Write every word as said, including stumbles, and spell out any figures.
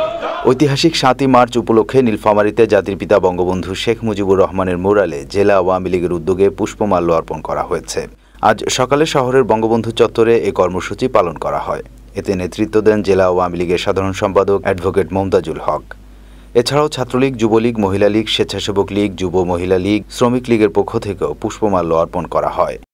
ঐতিহাসিক সাতই মার্চ উপলক্ষে নীলফামারীতে জাতির পিতা বঙ্গবন্ধু শেখ মুজিবুর রহমানের মুরালে জেলা আওয়ামী লীগের উদ্যোগে পুষ্পমাল্য অর্পণ করা হয়েছে। আজ সকালে শহরের বঙ্গবন্ধু চত্বরে এ কর্মসূচি পালন করা হয়। এতে নেতৃত্ব দেন জেলা আওয়ামী লীগের সাধারণ সম্পাদক অ্যাডভোকেট মমতাজুল হক। এছাড়াও ছাত্রলীগ, যুবলীগ, মহিলা লীগ, স্বেচ্ছাসেবক লীগ, যুব মহিলা লীগ, শ্রমিক লীগের পক্ষ থেকেও পুষ্পমাল্য অর্পণ করা হয়।